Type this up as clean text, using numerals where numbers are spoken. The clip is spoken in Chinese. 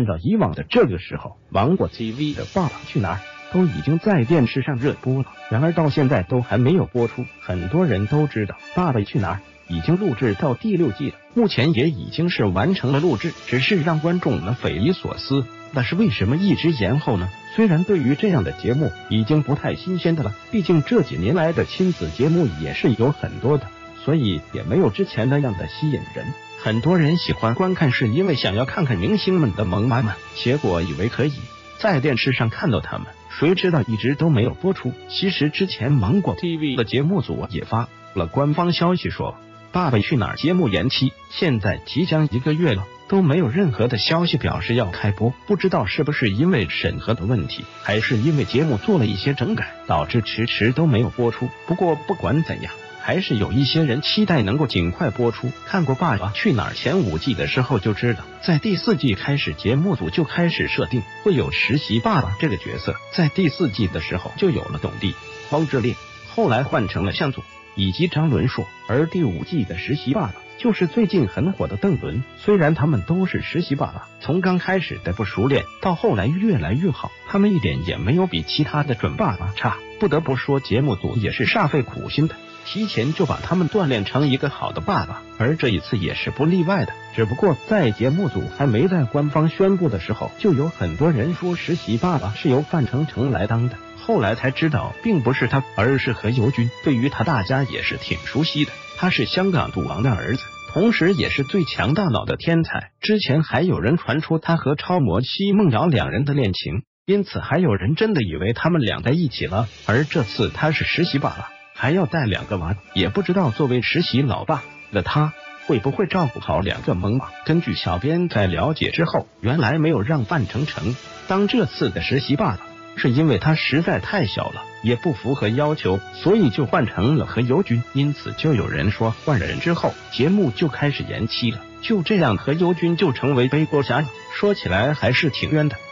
按照以往的这个时候，芒果 TV 的《爸爸去哪儿》都已经在电视上热播了，然而到现在都还没有播出。很多人都知道《爸爸去哪儿》已经录制到第6季了，目前也已经是完成了录制，只是让观众们匪夷所思，那是为什么一直延后呢？虽然对于这样的节目已经不太新鲜的了，毕竟这几年来的亲子节目也是有很多的，所以也没有之前那样的吸引人。很多人喜欢观看是因为想要看看明星们的萌妈妈，结果以为可以在电视上看到他们，谁知道一直都没有播出。其实之前芒果 TV 的节目组也发了官方消息说，《爸爸去哪儿》节目延期，现在即将1个月了，都没有任何的消息表示要开播。不知道是不是因为审核的问题，还是因为节目做了一些整改，导致迟迟都没有播出。不过不管怎样，还是有一些人期待能够尽快播出。看过《爸爸去哪儿》前5季的时候就知道，在第4季开始，节目组就开始设定会有实习爸爸这个角色，在第4季的时候就有了董弟、黄致列，后来换成了向佐以及张伦硕，而第5季的实习爸爸就是最近很火的邓伦。虽然他们都是实习爸爸，从刚开始的不熟练到后来越来越好，他们一点也没有比其他的准爸爸差。不得不说，节目组也是煞费苦心的，提前就把他们锻炼成一个好的爸爸，而这一次也是不例外的。只不过在节目组还没在官方宣布的时候，就有很多人说实习爸爸是由范丞丞来当的，后来才知道并不是他，而是何猷君。对于他大家也是挺熟悉的，他是香港赌王的儿子，同时也是最强大脑的天才。之前还有人传出他和超模奚梦瑶2人的恋情，因此还有人真的以为他们俩在一起了。而这次他是实习爸爸，还要带2个娃，也不知道作为实习老爸的他会不会照顾好2个萌娃。根据小编在了解之后，原来没有让范丞丞当这次的实习爸爸，是因为他实在太小了，也不符合要求，所以就换成了何猷君。因此就有人说换了人之后节目就开始延期了，就这样何猷君就成为背锅侠了。说起来还是挺冤的。